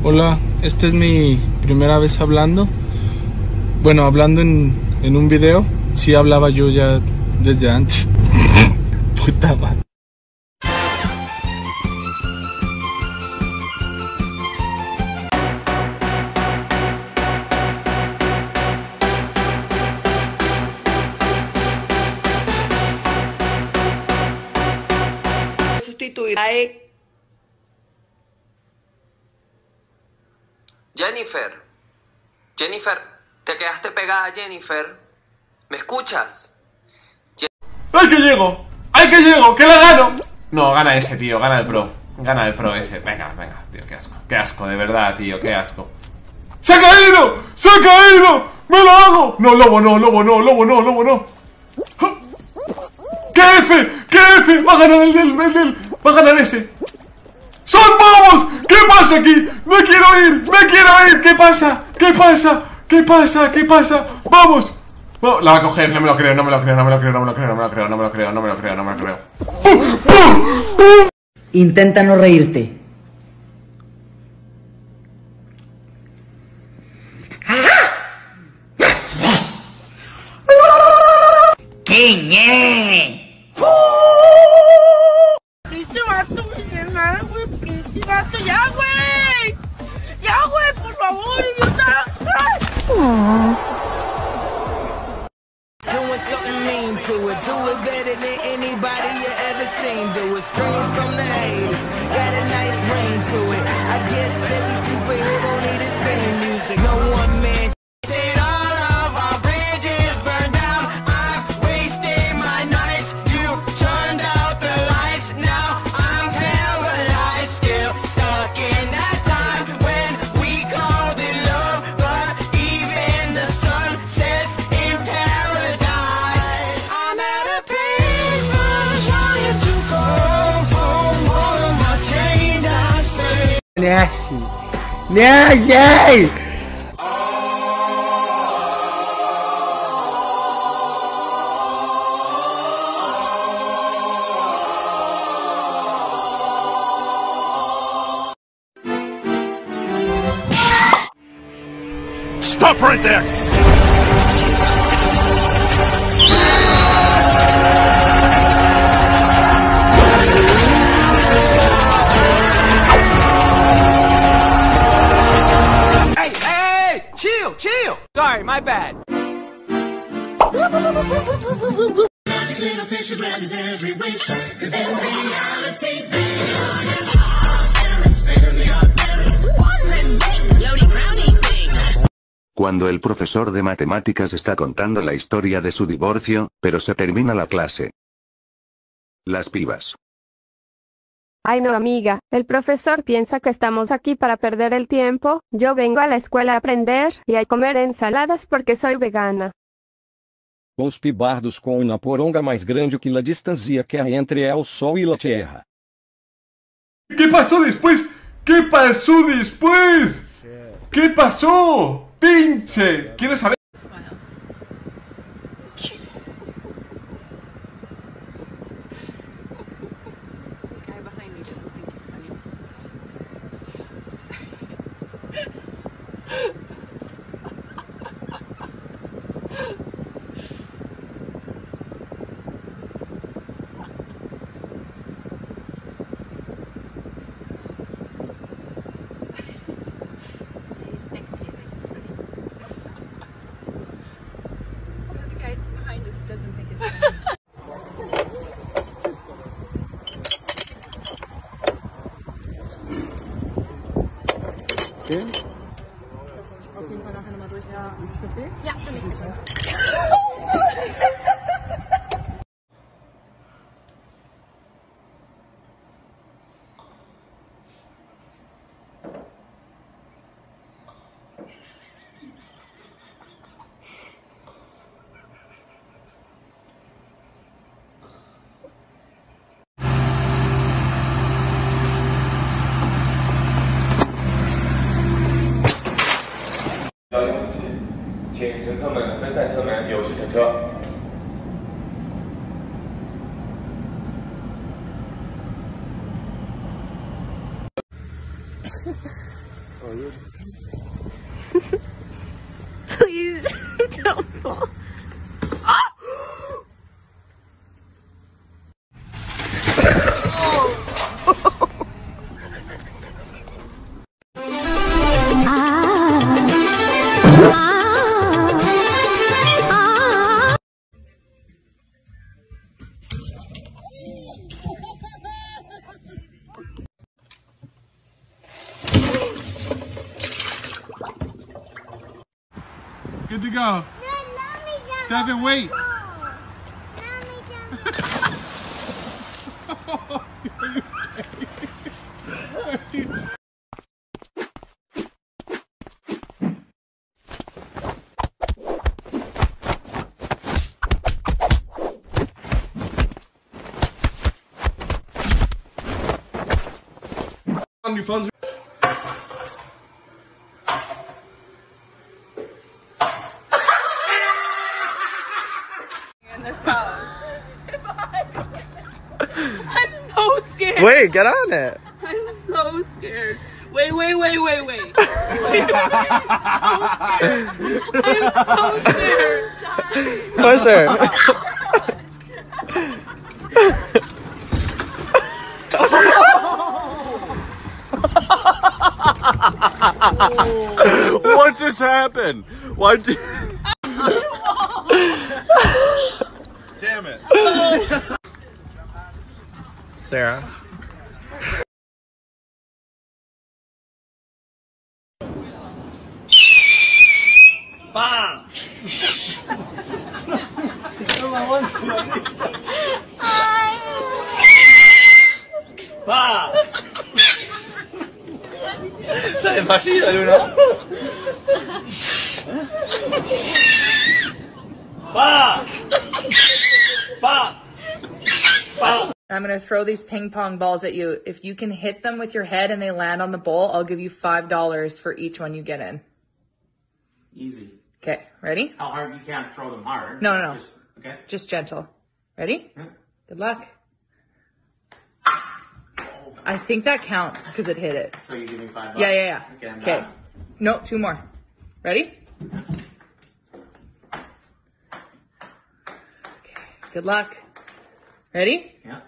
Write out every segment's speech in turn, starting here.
Hola, esta es mi primera vez hablando. Bueno, hablando en un video. Sí hablaba yo ya desde antes. Puta madre. Sustituir a Jennifer, te quedaste pegada, Jennifer. ¿Me escuchas? ¡Ay, que llego! ¡Ay, que llego! ¡Que la gano! No, gana ese, tío, gana el pro. Gana el pro ese. Venga, tío, qué asco. Qué asco, de verdad, tío, qué asco. ¡Se ha caído! ¡Se ha caído! ¡Me lo hago! No, lobo no, lobo no, lobo no, lobo no. ¡Qué F! ¡Qué F! Va a ganar el del. Va a ganar ese. ¡Son bobos! ¿Qué pasa aquí? ¡Me quiero ir! ¡Me quiero ir! ¿Qué pasa? ¿Qué pasa? ¿Qué pasa? ¿Qué pasa? ¡Vamos! Oh, la va a coger, no me lo creo, no me lo creo, no me lo creo, no me lo creo, no me lo creo, no me lo creo, no me lo creo, no me lo creo. Intenta no reírte. ¿Quién es? Pinche vato, nada, güey, pinche vato, ya, güey. Ya, güey, por favor, idiota. Doing something mean to it, do it better than anybody you ever seen. Do it, scream from the haters, got a nice ring to it. I guess every superhero need his theme music. No one man said all of our bridges burned down. I've wasted my nights, you turned out the lights. Now I'm paralyzed, still stuck in that time when we called it love. But even the sun sets in paradise. I'm at a peaceful trying to go home. All of my change I stay. ¡Nashi! Stop right there! Hey, chill. Sorry, my bad. Cuando el profesor de matemáticas está contando la historia de su divorcio, pero se termina la clase. Las pibas. Ay no amiga, el profesor piensa que estamos aquí para perder el tiempo, yo vengo a la escuela a aprender y a comer ensaladas porque soy vegana. Os pibardos com uma poronga mais grande que a distância que há entre el sol e la tierra. ¿Qué pasó después? ¿Qué pasó después? ¿Qué pasó? ¡Pinche! Quiero saber. ¿Qué? Auf jeden Fall nachher nochmal durch. Ja. Okay? Ja, für mich bitte. Please don't fall. Good to go. Stephen, wait. On your phones. In this house. I'm so scared. Wait, get on it. I'm so scared. Wait. I'm so scared. Push her. What just happened? Why'd you... Damn it. Sarah. Pa! Pa! ¿Se imagina, Luna? Pa! Pa! Pa! I'm going to throw these ping pong balls at you. If you can hit them with your head and they land on the bowl, I'll give you $5 for each one you get in. Easy. Okay, ready? How hard? You can't throw them hard. No. Just, okay. Just gentle. Ready? Yeah. Good luck. I think that counts because it hit it. So you give me $5? Yeah. Okay, I'm Okay. done. No, 2 more. Ready? Okay. Good luck. Ready? Yeah.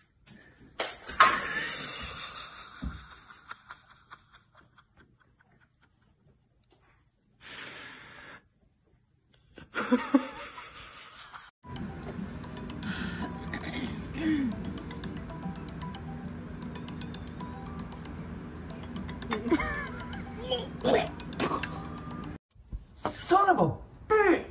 Son of a bitch!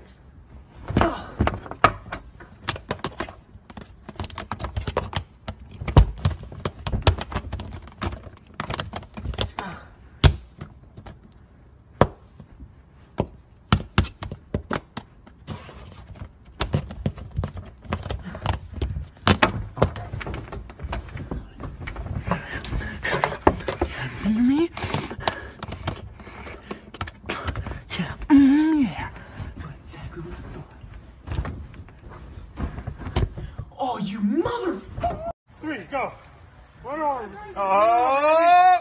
Me? Yeah. Yeah. That's exactly what I thought. Oh, you motherfucker! 3, go. One arm. Oh!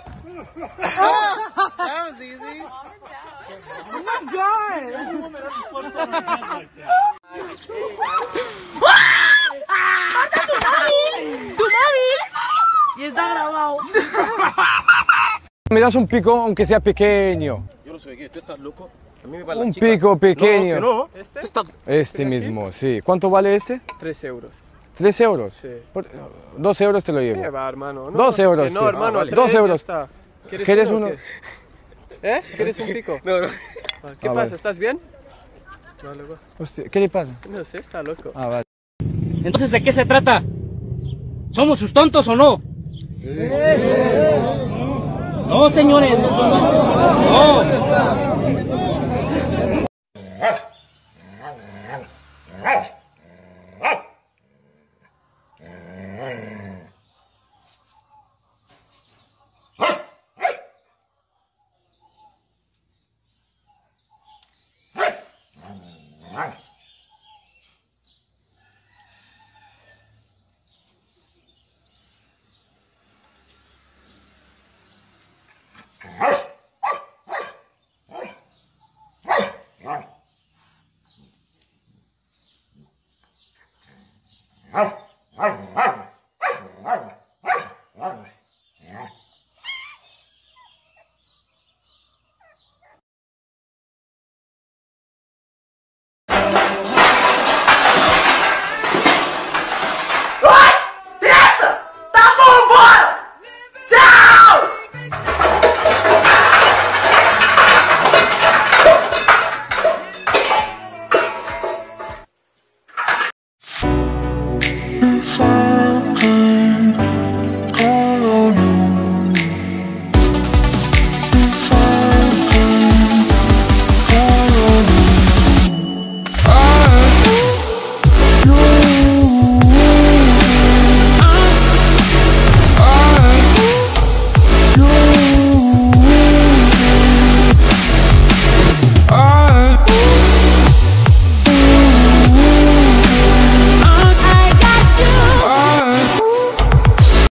That was easy. Oh my god! ¡Tu móvil! Y está grabado. Me das un pico aunque sea pequeño. Yo no sé qué, ¿tú estás loco? A mí me van las Un chicas. pico pequeño. No, que no. ¿Este? Tú estás... Este mismo, sí. ¿Cuánto vale este? 3 euros. 3 euros. Sí. 2 euros te lo llevo. ¿Qué va, hermano? No, 2 euros. que no, tío. hermano, Vale. 3 2 euros. ya está. ¿Quieres uno? o qué? ¿Eh? ¿Quieres un pico? No. ¿Qué pasa? Vale. ¿Estás bien? No, luego. Hostia, ¿qué le pasa? No sé, está loco. Ah, vale. Entonces, ¿de qué se trata? ¿Somos sus tontos o no? Sí. No, señores. No.